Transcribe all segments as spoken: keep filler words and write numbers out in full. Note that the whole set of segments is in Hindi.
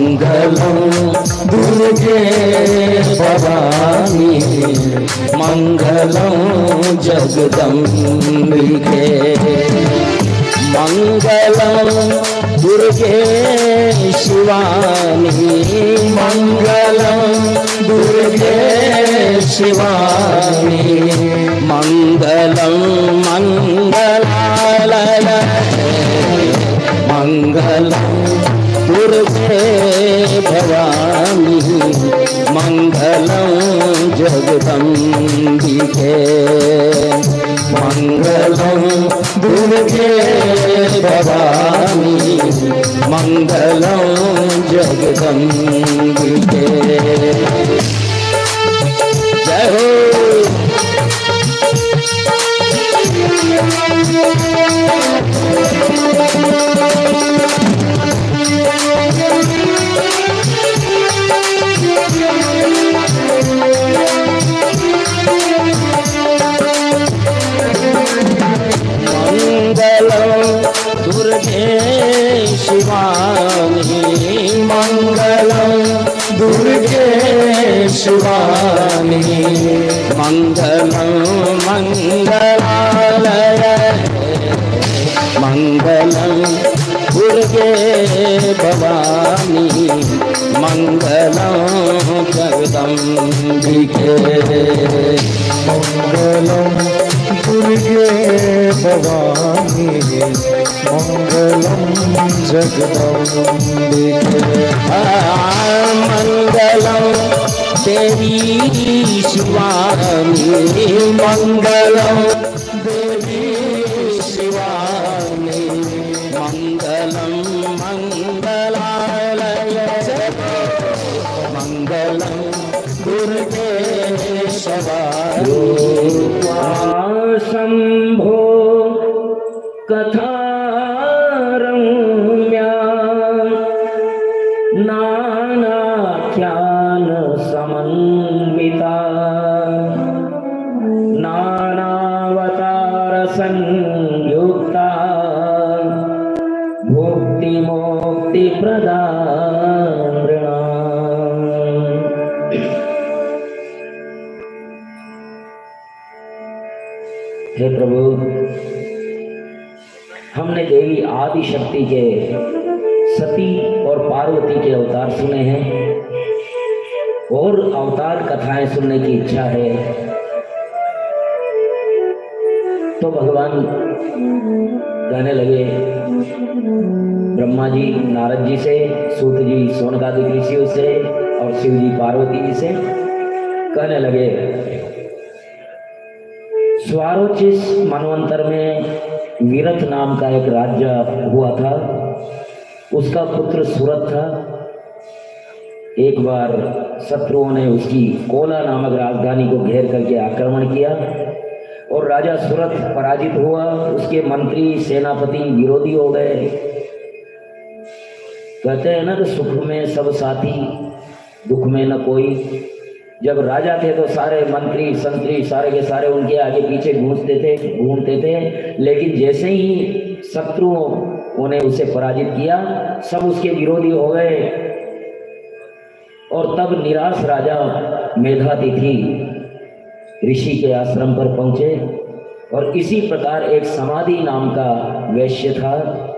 मंगलम दुर्गे भवानी मंगलम जगदम्बिके मंगलम दुर्गे शिवानी मंगलम दुर्गे शिवानी मंगलम मंगलालय मंगलम दुर्गे भवानी मंगलम जगदम्बिके मंगलम दुर्गे भवानी मंगलम जगदम्बिके। जय हो। मंगलम दुर्गे शिवानी मंगलम दुर्गे शिवानी मंगलम मंगलालय मंगलम दुर्गे भवानी मंगलम जगदम्बिके मंगलम दुर्गे भवानी मंगलम जगदम्बिके मंगलम देवी शिवानी मंगलम देवी शिवानी मंगलम मंगलालय मंगलम दुर्गे शिवानी शंभो कथारम्या नानाख्यान समन्विता नानावतार संयुक्ता भुक्ति मुक्ति प्रदान। हे प्रभु, हमने देवी आदि शक्ति के सती और पार्वती के अवतार सुने हैं और अवतार कथाएं सुनने की इच्छा है। तो भगवान कहने लगे ब्रह्मा जी नारद जी से, सूत जी सोनकादिक ऋषियों से और शिव जी पार्वती जी से कहने लगे स्वारोचिस मनवंतर में वीरथ नाम का एक राज्य हुआ था। उसका पुत्र सूरत था। एक बार शत्रुओं ने उसकी कोला नामक राजधानी को घेर करके आक्रमण किया और राजा सूरत पराजित हुआ। उसके मंत्री सेनापति विरोधी हो गए। कहते हैं ना कि सुख में सब साथी दुख में न कोई। जब राजा थे तो सारे मंत्री संतरी सारे के सारे उनके आगे पीछे घूमते थे घूमते थे लेकिन जैसे ही शत्रुओं ने उसे पराजित किया सब उसके विरोधी हो गए। और तब निराश राजा मेधातिथि ऋषि के आश्रम पर पहुंचे और इसी प्रकार एक समाधि नाम का वैश्य था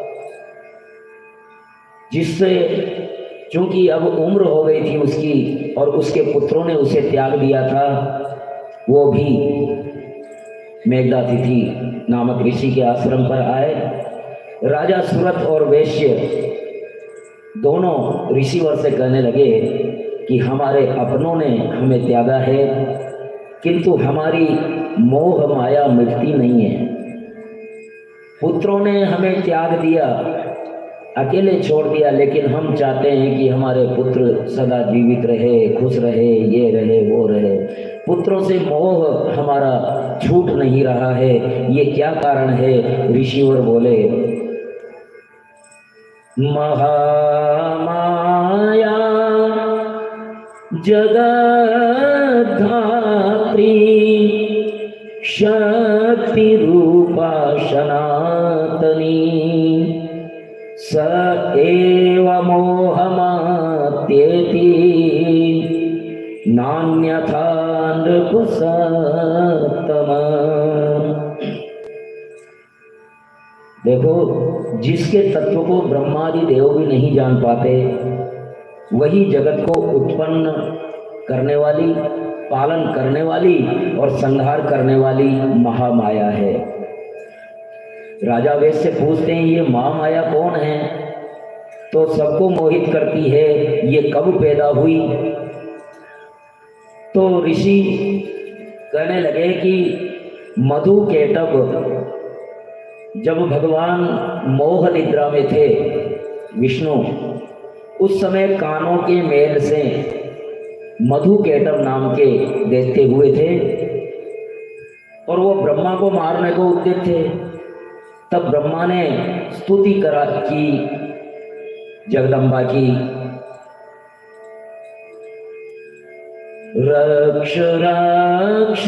जिससे चूंकि अब उम्र हो गई थी उसकी और उसके पुत्रों ने उसे त्याग दिया था। वो भी मेघदातिथि नामक ऋषि के आश्रम पर आए। राजा सूरत और वैश्य दोनों ऋषिवर से कहने लगे कि हमारे अपनों ने हमें त्यागा है किंतु हमारी मोह माया मिटती नहीं है। पुत्रों ने हमें त्याग दिया, अकेले छोड़ दिया, लेकिन हम चाहते हैं कि हमारे पुत्र सदा जीवित रहे, खुश रहे, ये रहे वो रहे। पुत्रों से मोह हमारा छूट नहीं रहा है, ये क्या कारण है? ऋषिवर बोले महामाया जगद्धात्री शक्ति रूपा सनातनी स एव मोहमाया त्येति नान्यथा नृपसत्तम। देखो, जिसके तत्व को ब्रह्मादि देव भी नहीं जान पाते, वही जगत को उत्पन्न करने वाली, पालन करने वाली और संहार करने वाली महामाया है। राजा वेद से पूछते हैं ये महामाया कौन है, तो सबको मोहित करती है, ये कब पैदा हुई? तो ऋषि कहने लगे कि मधु केटभ जब भगवान मोह निद्रा में थे विष्णु, उस समय कानों के मेल से मधु केटभ नाम के देखते हुए थे और वो ब्रह्मा को मारने को उद्यत थे। तब ब्रह्मा ने स्तुति करा की जगदम्बा की, रक्ष रक्ष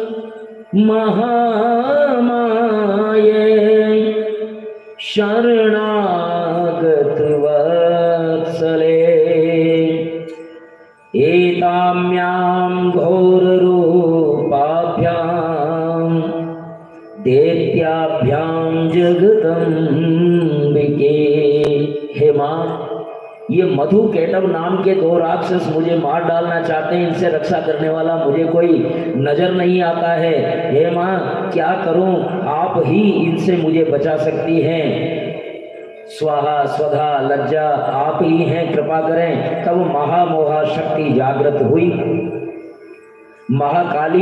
महामाये शरणागत वत्सले एताम्यां घोर रूपाभ्यां दैत्याभ्यां जगदम्बिके। हे मां, ये मधु केटभ नाम के दो राक्षस मुझे मार डालना चाहते हैं, इनसे रक्षा करने वाला मुझे कोई नजर नहीं आता है। हे मां, क्या करूं, आप ही इनसे मुझे बचा सकती हैं। स्वाहा स्वधा लज्जा आप ही हैं, कृपा करें। तब महामोहा शक्ति जागृत हुई, महाकाली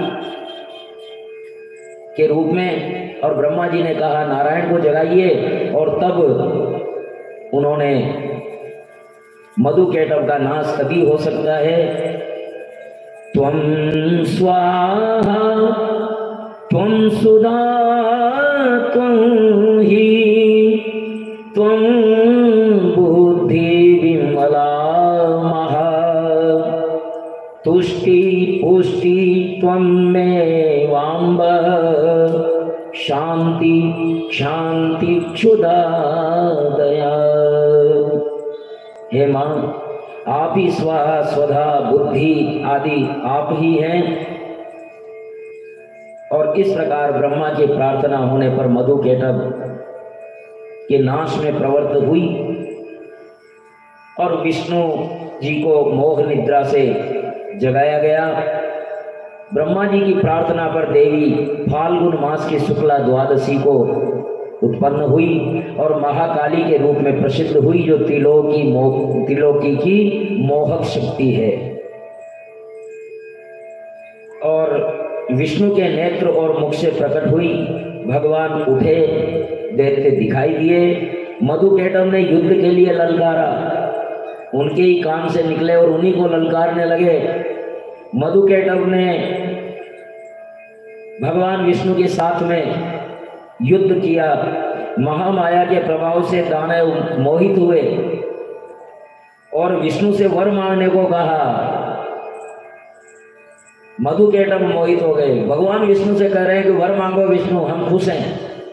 के रूप में, और ब्रह्मा जी ने कहा नारायण को जगाइए, और तब उन्होंने मधु केटभ का नाश तभी हो सकता है। त्वं स्वाहा त्वं सुधा त्वं ही त्वं बुद्धि विमला महा तुष्टि पुष्टि त्वं मेवाम्ब शांति शांति क्षुधा दया। हे मां, आप ही स्वाहा स्वधा बुद्धि आदि आप ही हैं। और इस प्रकार ब्रह्मा की प्रार्थना होने पर मधु केटभ के नाश में प्रवृत्त हुई और विष्णु जी को मोह निद्रा से जगाया गया। ब्रह्मा जी की प्रार्थना पर देवी फाल्गुन मास की शुक्ला द्वादशी को उत्पन्न हुई और महाकाली के रूप में प्रसिद्ध हुई, जो त्रिलोकी मोह त्रिलोकी की मोहक शक्ति है। और विष्णु के नेत्र और मुख से प्रकट हुई। भगवान उठे, दैत्य दिखाई दिए। मधु केटभ ने युद्ध के लिए ललकारा, उनके ही कान से निकले और उन्हीं को ललकारने लगे। मधु केटभ ने भगवान विष्णु के साथ में युद्ध किया। महामाया के प्रभाव से दानव मोहित हुए और विष्णु से वर मांगने को कहा। मधु केटभ मोहित हो गए। भगवान विष्णु से कह रहे हैं कि वर मांगो विष्णु, हम खुश हैं,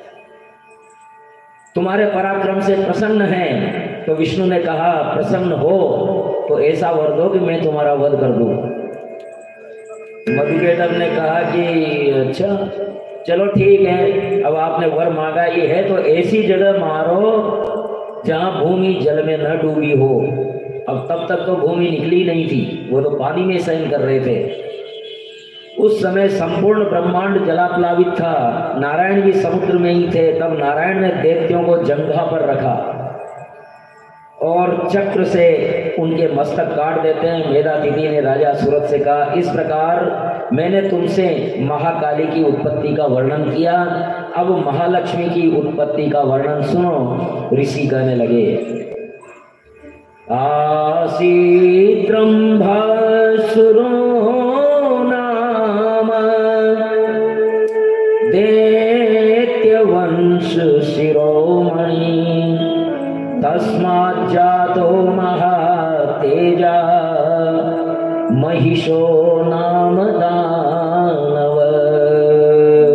तुम्हारे पराक्रम से प्रसन्न हैं। तो विष्णु ने कहा प्रसन्न हो तो ऐसा वर दो कि मैं तुम्हारा वध कर दूं। मधु केटभ ने कहा कि अच्छा चलो ठीक है, अब आपने वर मांगा ये है तो ऐसी जगह मारो जहां भूमि जल में न डूबी हो। अब तब तक तो भूमि निकली नहीं थी, वो तो पानी में शयन कर रहे थे। उस समय संपूर्ण ब्रह्मांड जलाप्लावित था, नारायण भी समुद्र में ही थे। तब नारायण ने दैत्यों को जंघा पर रखा और चक्र से उनके मस्तक काट देते हैं। मेधातिथि ने राजा सूरत से कहा, इस प्रकार मैंने तुमसे महाकाली की उत्पत्ति का वर्णन किया, अब महालक्ष्मी की उत्पत्ति का वर्णन सुनो। ऋषि कहने लगे, आसीत् ब्रह्मासुरो नाम दैत्यवंश शिरोमणि तस्मात् जातो महातेजा महिषो नाम दानव।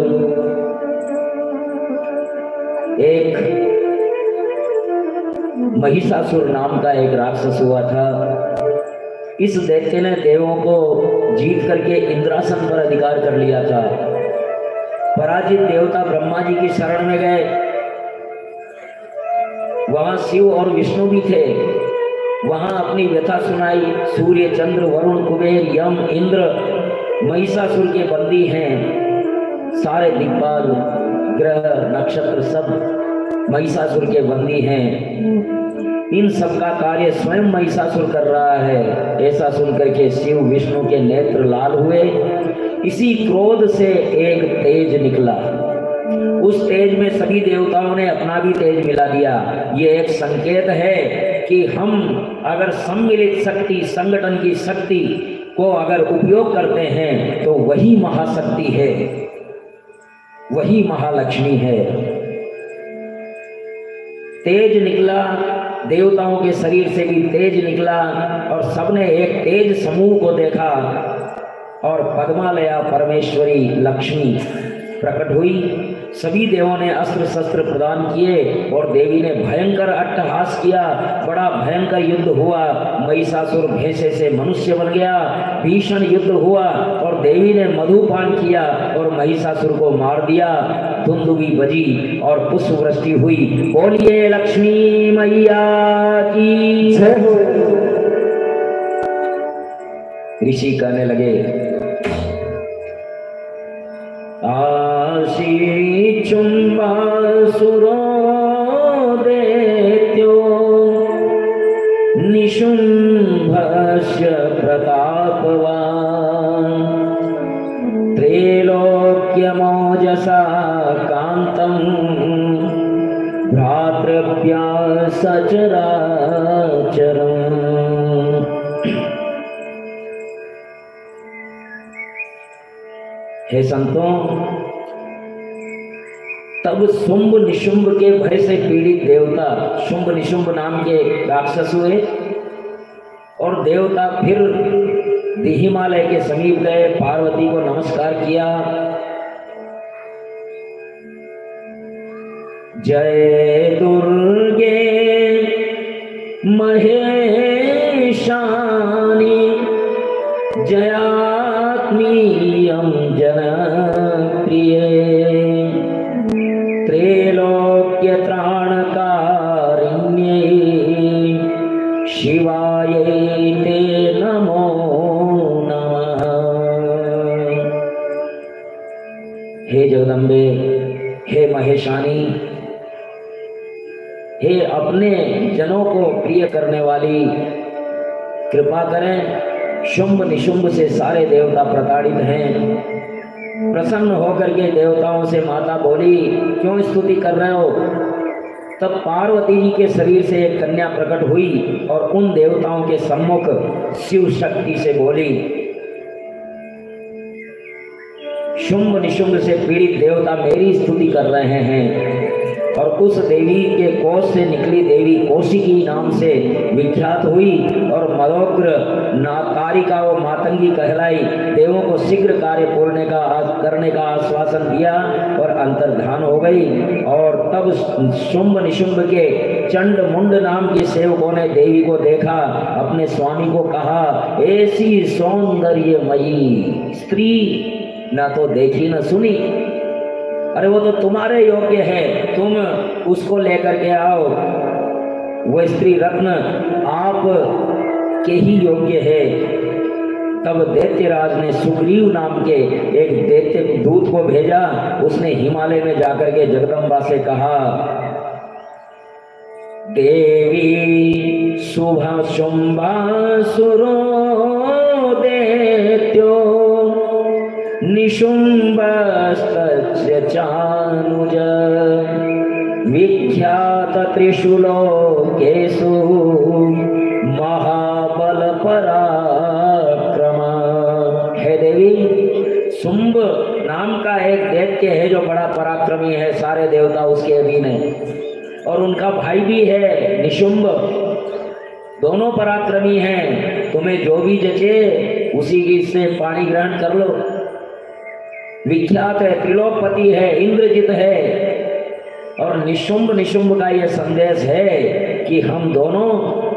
एक महिषासुर नाम का एक राक्षस हुआ था। इस दैत्य ने देवों को जीत करके इंद्रासन पर अधिकार कर लिया था। पराजित देवता ब्रह्मा जी की शरण में गए। वहां शिव और विष्णु भी थे। वहां अपनी व्यथा सुनाई। सूर्य, चंद्र, वरुण, कुबेर, यम, इंद्र महिषासुर के बंदी हैं। सारे दिक्पाल, ग्रह, नक्षत्र सब महिषासुर के बंदी हैं। इन सब का कार्य स्वयं महिषासुर कर रहा है। ऐसा सुनकर के शिव विष्णु के नेत्र लाल हुए। इसी क्रोध से एक तेज निकला। उस तेज में सभी देवताओं ने अपना भी तेज मिला दिया। ये एक संकेत है कि हम अगर सम्मिलित शक्ति, संगठन की शक्ति को अगर उपयोग करते हैं तो वही महाशक्ति है, वही महालक्ष्मी है। तेज निकला, देवताओं के शरीर से भी तेज निकला और सबने एक तेज समूह को देखा और पद्मालया परमेश्वरी लक्ष्मी प्रकट हुई। सभी देवों ने अस्त्र शस्त्र प्रदान किए और देवी ने भयंकर अट्टहास किया। बड़ा भयंकर युद्ध हुआ। महिषासुर भैंसे से मनुष्य बन गया। भीषण युद्ध हुआ और देवी ने मधुपान किया और महिषासुर को मार दिया। धुंधुवी बजी और पुष्प वृष्टि हुई। बोलिए लक्ष्मी मैया की जय हो। ऋषि कहने लगे, आशी चुंबासुरो दैत्यो निशुंभस्य प्रतापवान् त्रैलोक्यमोजसा कांतं भ्रातृभ्या सचराचरम्। हे संतों, तब शुंभ निशुंभ के भय से पीड़ित देवता शुंभ निशुंभ नाम के राक्षस हुए और देवता फिर हिमालय के समीप गए, पार्वती को नमस्कार किया। जय दुर्गे महेशानी जयात्मीयं जनप्रिये त्रैलोक्य त्राणकारिण्ये शिवायै ते नमो नमः। हे जगदम्बे, हे महेशानी, हे अपने जनों को प्रिय करने वाली, कृपा करें। शुंभ निशुंभ से सारे देवता प्रताड़ित हैं। प्रसन्न होकर के देवताओं से माता बोली, क्यों स्तुति कर रहे हो? तब पार्वती जी के शरीर से एक कन्या प्रकट हुई और उन देवताओं के सम्मुख शिव शक्ति से बोली, शुंभ निशुंभ से पीड़ित देवता मेरी स्तुति कर रहे हैं। और उस देवी के कोष से निकली देवी कौशिकी नाम से विख्यात हुई और मदोग्र नाकारिका व मातंगी कहलाई। देवों को शीघ्र कार्य पूर्ण का करने का आश्वासन दिया और अंतर्धान हो गई। और तब शुंभ निशुंभ के चंड मुंड नाम के सेवकों ने देवी को देखा, अपने स्वामी को कहा, ऐसी सौंदर्यमयी स्त्री ना तो देखी न सुनी। अरे वो तो तुम्हारे योग्य है, तुम उसको लेकर के आओ। वो स्त्री रत्न आप के ही योग्य है। तब दैत्यराज ने सुग्रीव नाम के एक दैत्य दूत को भेजा। उसने हिमालय में जाकर के जगदम्बा से कहा, देवी शुभ शुंभासुरो दैत्यो निशुंभस्तस्य चानुज विख्यात त्रिशूलोकेषु महाबल पराक्रम। हे देवी, शुंभ नाम का एक दैत्य है जो बड़ा पराक्रमी है। सारे देवता उसके अधीन है और उनका भाई भी है निशुंभ। दोनों पराक्रमी हैं। तुम्हें जो भी जचे उसी की से पानी ग्रहण कर लो। विख्यात है, त्रिलोकपति है, इंद्रजित है। और निशुंभ निशुंभ का ये संदेश है कि हम दोनों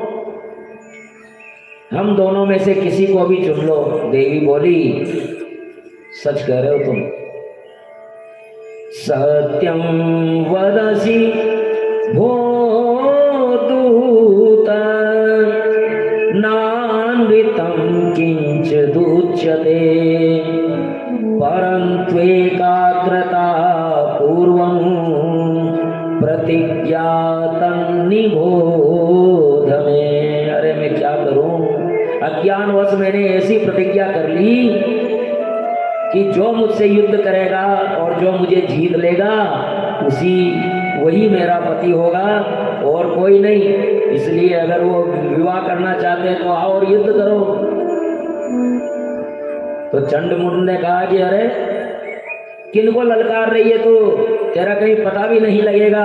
हम दोनों में से किसी को भी चुन लो। देवी बोली, सच कह रहे हो तुम? सत्यम वदसि भो दूत नान्वितं किंच दुच्यते परंत्वेकाग्रता पूर्वं प्रतिज्ञातं निबोध में। अरे मैं क्या करूं, अज्ञानवश मैंने ऐसी प्रतिज्ञा कर ली कि जो मुझसे युद्ध करेगा और जो मुझे जीत लेगा उसी वही मेरा पति होगा और कोई नहीं। इसलिए अगर वो विवाह करना चाहते हैं तो आओ और युद्ध करो। तो चंडमुंड ने कहा कि अरे किनको ललकार रही है तू, तेरा कहीं पता भी नहीं लगेगा।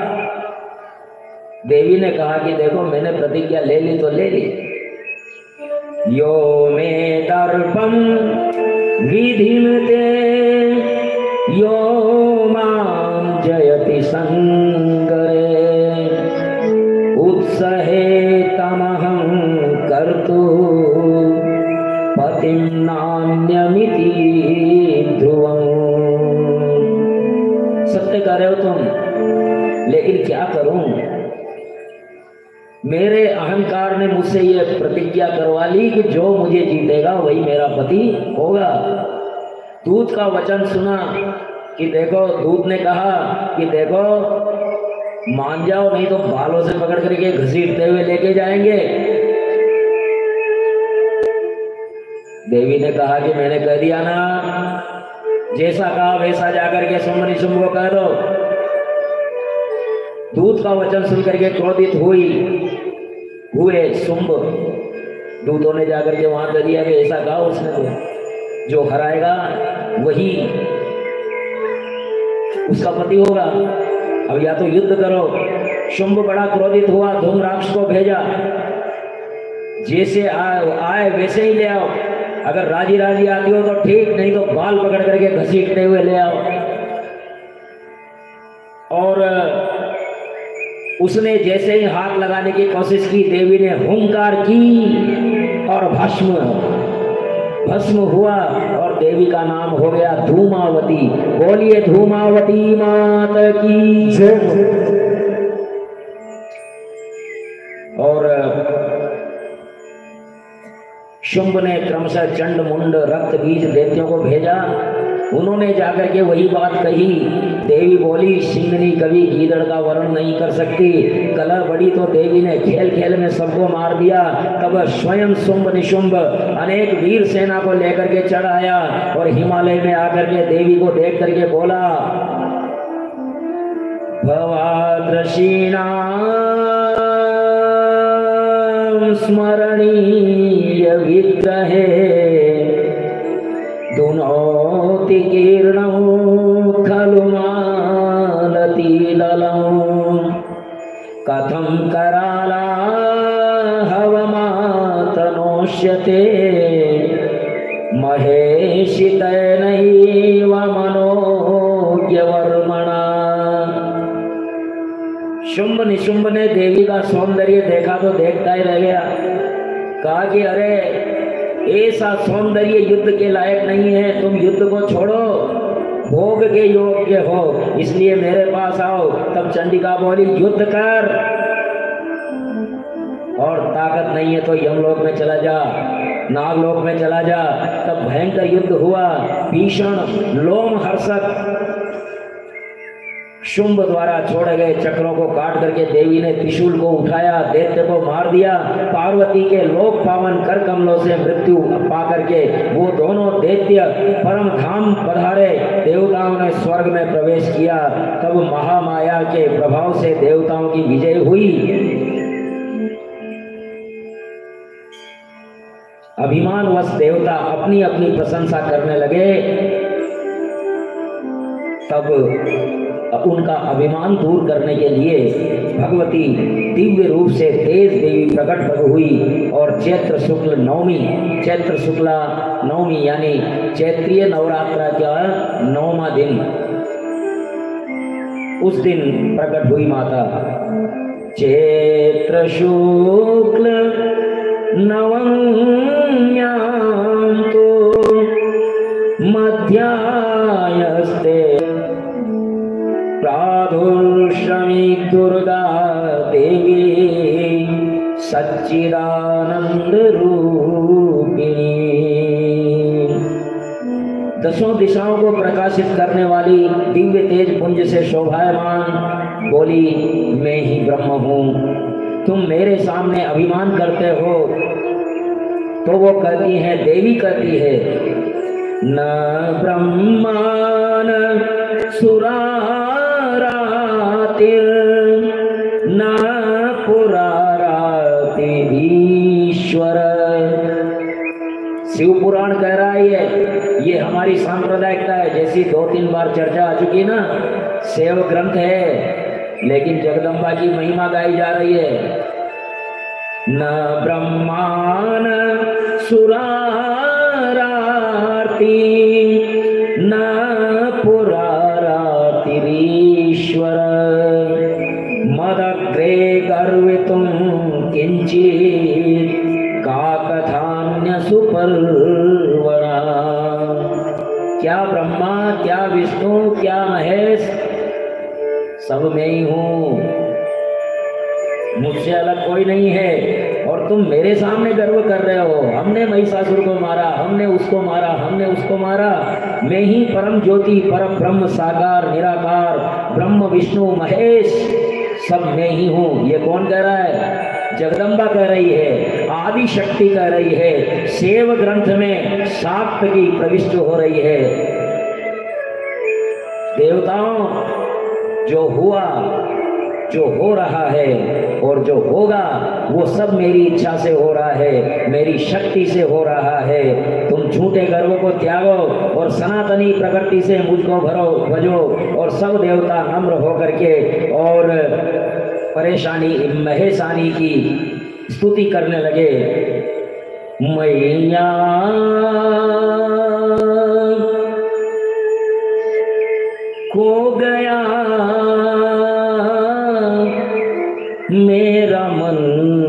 देवी ने कहा कि देखो मैंने प्रतिज्ञा ले ली तो ले ली। यो मे दर्पम विधिमते यो मां जयति संगरे उत्सहे तमहं कर्तु पतिं नान्यमिति ध्रुवं। सत्य कह रहे हो तुम, लेकिन क्या करूं, मेरे अहंकार ने मुझसे ये प्रतिज्ञा करवा ली कि जो मुझे जीतेगा वही मेरा पति होगा। दूत का वचन सुना कि देखो, दूत ने कहा कि देखो मान जाओ नहीं तो बालों से पकड़ करके घसीटते हुए लेके जाएंगे। देवी ने कहा कि मैंने कह दिया ना, जैसा कहा वैसा जाकर के सुम्भ निशुंभ को कह दो। दूत का वचन सुन करके क्रोधित हुई हुए शुंभ, दूतों ने जाकर के वहां कर दिया कि ऐसा कहा उसने तो जो हराएगा वही उसका पति होगा, अब या तो युद्ध करो। शुंभ बड़ा क्रोधित हुआ, धूम्राक्ष को भेजा, जैसे आए आए वैसे ही ले आओ। अगर राजी राजी आती हो तो ठीक, नहीं तो बाल पकड़ करके घसीटते हुए ले आओ। और उसने जैसे ही हाथ लगाने की कोशिश की, देवी ने हुंकार की और भस्म भस्म हुआ और देवी का नाम हो गया धूमावती। बोलिए धूमावती माता की जय। और शुंभ ने क्रमशः चंड मुंड रक्त बीज दैत्यों को भेजा। उन्होंने जाकर के वही बात कही। देवी बोली, सिंहनी कभी गीदड़ का वर्ण नहीं कर सकती। कलह बड़ी तो देवी ने खेल खेल में सबको मार दिया। तब स्वयं शुंभ निशुंभ अनेक वीर सेना को लेकर के चढ़ आया और हिमालय में आकर के देवी को देख करके बोला, भवादृशीणां स्मरणीय विग्रहे दुनोति कीर्णं खलु मालतीललं कथं कराला हवमातनोष्यते महेशितनैव मनोज्ञवर्मणा। शुंभ निशुंभ ने देवी का सौंदर्य देखा तो देखता ही रह गया। कहा कि अरे ऐसा सौंदर्य युद्ध के लायक नहीं है, तुम युद्ध को छोड़ो, भोग के योग्य हो, इसलिए मेरे पास आओ। तब चंडिका बोली, युद्ध कर, और ताकत नहीं है तो यमलोक में चला जा, नागलोक में चला जा। तब भयंकर युद्ध हुआ, भीषण लोम हर्षक। शुंभ द्वारा छोड़े गए चक्रों को काट करके देवी ने त्रिशूल को उठाया, दैत्य को मार दिया। पार्वती के लोक पावन कर कमलों से मृत्यु पा करके वो दोनों दैत्य परम धाम पधारे। देवताओं ने स्वर्ग में प्रवेश किया। तब महामाया के प्रभाव से देवताओं की विजय हुई। अभिमानवश देवता अपनी अपनी प्रशंसा करने लगे। तब उनका अभिमान दूर करने के लिए भगवती दिव्य रूप से तेज देवी प्रकट हुई और चैत्र शुक्ल नवमी, चैत्र शुक्ला नवमी यानी चैत्रीय नवरात्र का नौवां दिन उस दिन प्रकट हुई माता। चैत्र शुक्ल नवम्यां तो मध्यायस्ते प्रादुर्शमी दुर्गा देवी सच्चिदानंद रूपिणी। दसों दिशाओं को प्रकाशित करने वाली दिव्य तेज पुंज से शोभायमान बोली, मैं ही ब्रह्म हूँ। तुम मेरे सामने अभिमान करते हो तो वो कहती है, देवी कहती है, न ब्रह्मान सुरारातिर न पुरारातिरीश्वर। शिव पुराण कह रहा है, ये हमारी सांप्रदायिकता है, जैसी दो तीन बार चर्चा आ चुकी ना। शैव ग्रंथ है लेकिन जगदम्बा की महिमा गाई जा रही है। न ब्रह्मान सुराराति न पुरारातिरीश्वर मदग्रे गर्वितुं किंचित् काकथान्य सुपर्वरा। क्या ब्रह्मा, क्या विष्णु, क्या महेश, सब मैं ही हूँ, मुझसे अलग कोई नहीं है। और तुम मेरे सामने गर्व कर रहे हो, हमने महिषासुर को मारा, हमने उसको मारा, हमने उसको मारा। मैं ही परम ज्योति, परम ब्रह्म, साकार, निराकार, ब्रह्म विष्णु महेश, सब मैं ही हूँ। ये कौन कह रहा है? जगदम्बा कह रही है, आदि शक्ति कह रही है। शैव ग्रंथ में शाक्त की प्रविष्ट हो रही है। देवताओं, जो हुआ, जो हो रहा है और जो होगा वो सब मेरी इच्छा से हो रहा है, मेरी शक्ति से हो रहा है। तुम झूठे गर्व को त्यागो और सनातनी प्रकृति से मुझको भरो भजो। और सब देवता नम्र होकर के और परेशानी महेशानी की स्तुति करने लगे। मैया को गया मेरा मन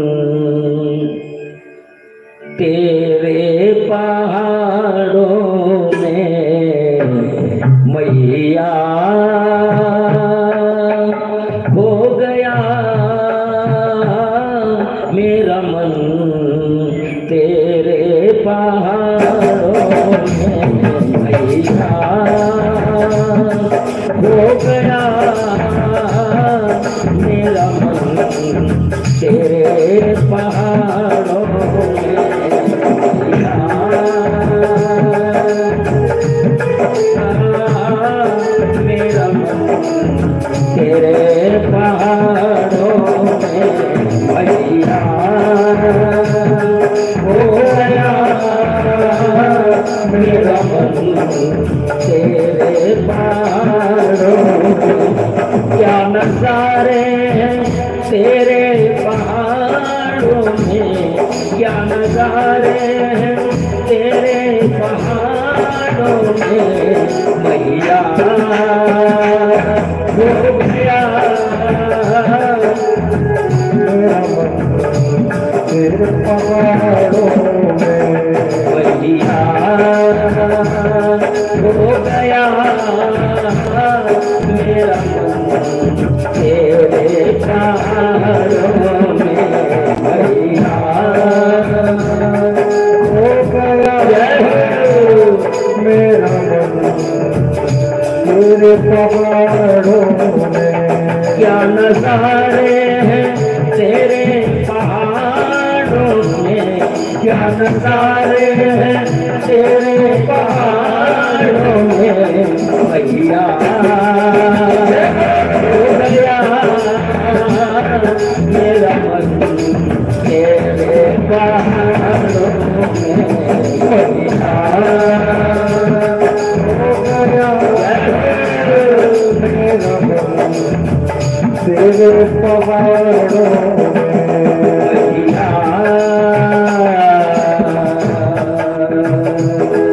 तेरे पहाड़ों में, मैया हो गया मेरा मन तेरे पहाड़ों में, मैया हो गया मेरा मन तेरे पहाड़ों में, मेरा मन तेरे पहाड़ों में, मैया हो गया मेरा मन तेरे पहाड़ों में। क्या नजारे हैं तेरे पहाड़ों में, क्या नजारे हैं तेरे पहाड़ों में, मैया हो गया मेरा मन तेरे पहाड़ों में, मैया हो गया मेरा मन तेरे पहाड़ों में, मैया हो गया मेरा मन तेरे पहाड़ों में। क्या नजारे हैं तेरे पहाड़ों में, क्या नजारे हैं तेरे पहाड़ों में, मैया हो गया मेरा मन तेरे पहाड़ों में, मैया हो गया मेरा मन तेरे पहाड़ों में, मैया।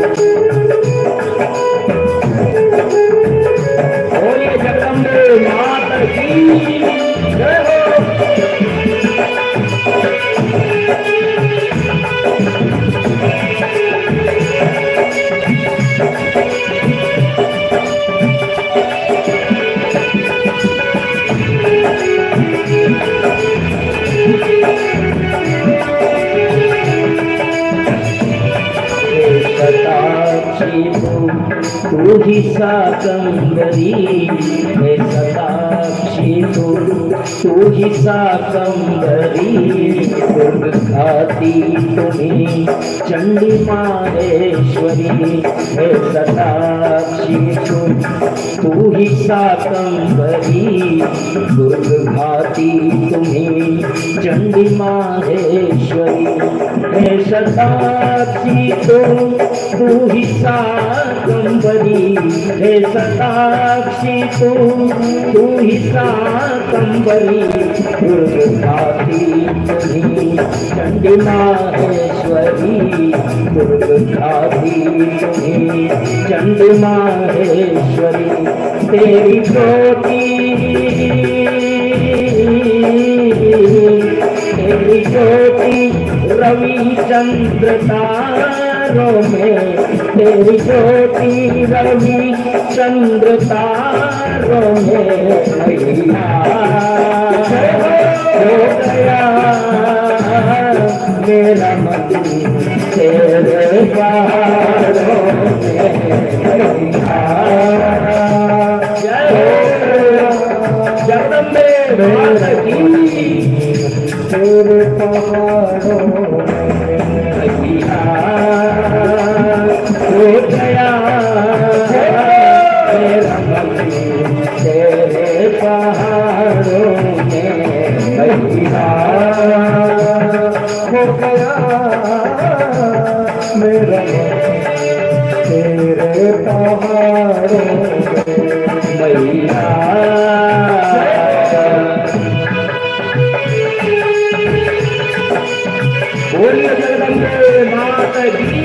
बोलिए जगदम्बे माँ तू ही शाकंभरी है शताक्षी तू, तू ही शाकंभरी दुर्घाती तुम्हें चंडी माहेश्वरी है शताक्षी तू, तू ही शाकंभरी दुर्घाती तुम्हें चंडी माहेश्वरी है शताक्षी तू, तू ही शाकंभरी है शताक्षी तू, तू ही शाकंभरी दुर्घाती तुम्हें चंडी माहेश्वरी दुर्घाती तुम्हें चंडी माहेश्वरी तेरी ज्योति तेरी ज्योति रवि चंद्र तारों में, तेरी ज्योति रवि चंद्र तारों में मैया हो गया मेरा मन तेरे प्यारों में जगदम्बे माता की तेरे पहाड़ों में हो गया मेरा मन तेरे पहाड़ों में मैया हो गया मेरा मन तेरे पहाड़ों में मैया बोलिए जगदम्बे माता की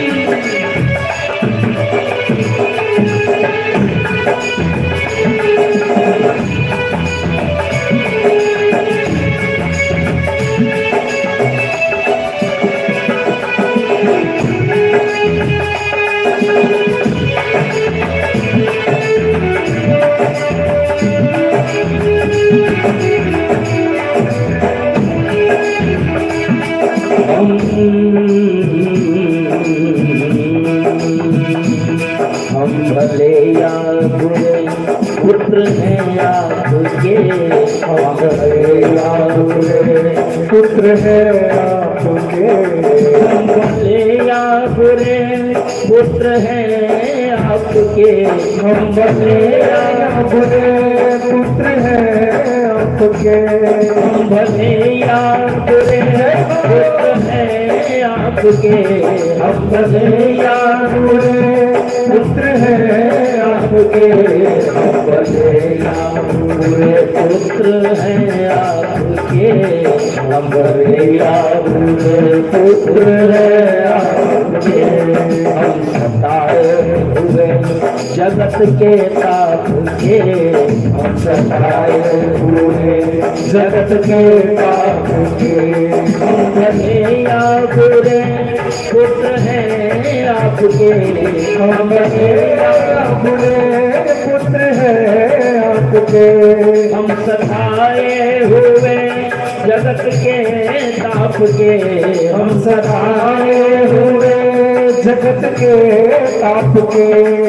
हम भले या बुरे पुत्र हैं आपके, हम भले या बुरे पुत्र हैं आपके, हम भले या बुरे पुत्र हैं आपके, हम भले या बुरे पुत्र हैं आपके, हम भले या बुरे पुत्र हैं आपके, हम भले या बुरे पुत्र हैं आपके, हम भले या बुरे पुत्र हैं आपके, हम भले या बुरे पुत्र हैं आपके, हम सताए हुए जगत के ताप के, हम सताए हुए जगत के ताप के, हम भले या बुरे पुत्र हैं आपके, हम भले या बुरे पुत्र हैं आपके, हम सताए हुए जगत के ताप के, हम सताए हुए जगत के ताप के,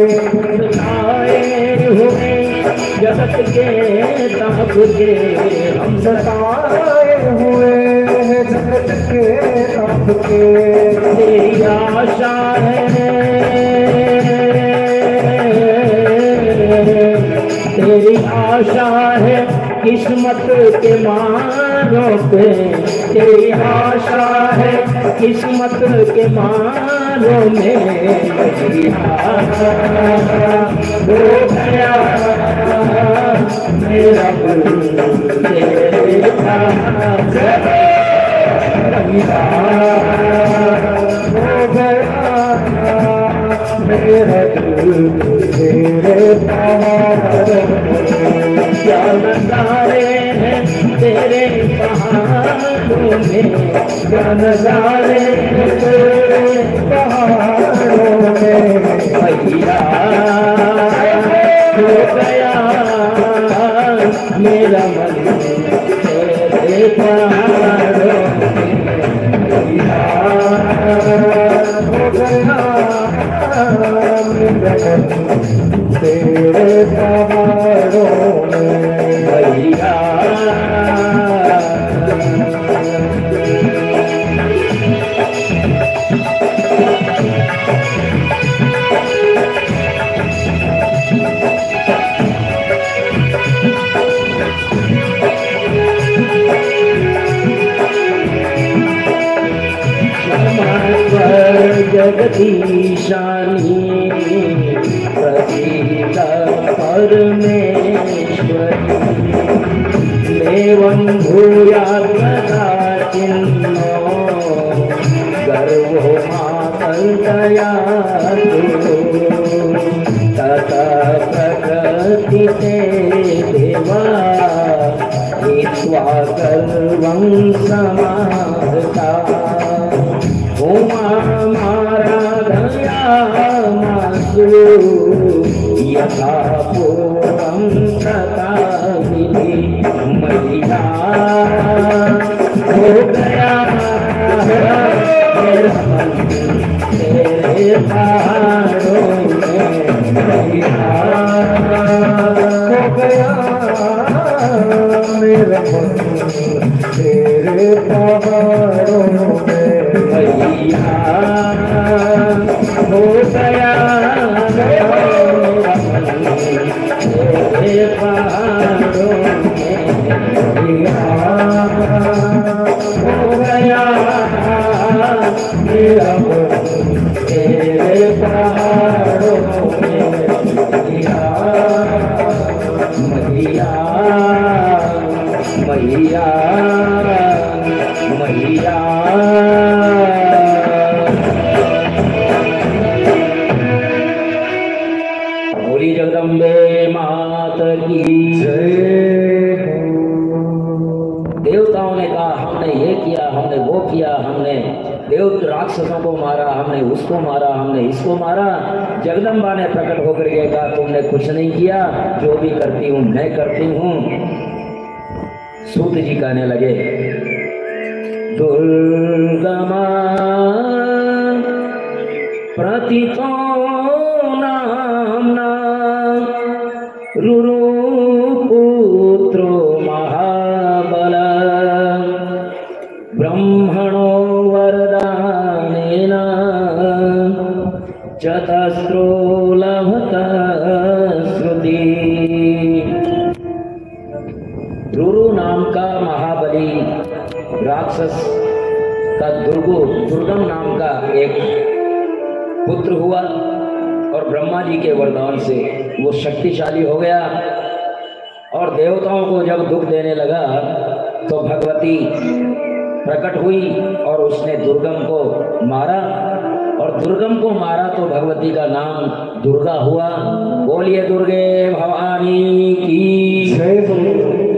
सताए हुए जगत के ताप के, हम सताए हुए जगत के ताप के, तेरी आशा है तेरी आशा है किस्मत के मारों पे, तेरी आशा है किस्मत के मारों में मैया हो गया मेरा दिल तेरे पास मैया हो गया मेरा दिल तेरे पास। क्या नजारे हैं तेरे पहाड़ों में, क्या नजारे हैं तेरे पहाड़ों में मैया हो गया मेरा मन तेरे पहाड़ों में मैया हो गया मेरा मन जगदीशानी प्रसीद परमेश्वरी एवं भूयात् कदाचिन्नो गर्वो मातर्दयातु तथा प्रकृतिते देवा हित्वा गर्वं समाहता उमामाराधयामासु यथा पूर्वं तथा विधि मैया हो गया मेरा मन तेरे पहाड़ों में मैया हो गया मेरा मन तेरे पहाड़ों में मैया हो गया मेरा मन तेरे पहाड़ों में मैया हो गया मेरा मन तेरे पहाड़ों में मैया मैया मैया मैया बोली जगदम्बे मात की जय। देवताओं ने कहा हमने ये किया, हमने वो किया, हमने देव राक्षसों को मारा, हमने उसको मारा, हमने इसको मारा। जगदम्बा ने प्रकट होकर के कहा तुमने कुछ नहीं किया, जो भी करती हूँ मैं करती हूँ। सूत जी कहने लगे दुर्गमा प्रतितो नाम्ना रुरुपुत्रो महाबल ब्रह्मणो वरदानेन चतस्रो लभत श्रुति। रुरु नाम का महाबली राक्षस का दुर्गो दुर्गम नाम का एक पुत्र हुआ और ब्रह्मा जी के वरदान से वो शक्तिशाली हो गया। और देवताओं को जब दुख देने लगा तो भगवती प्रकट हुई और उसने दुर्गम को मारा। और दुर्गम को मारा तो भगवती का नाम दुर्गा हुआ। बोलिए दुर्गे भवानी की जय।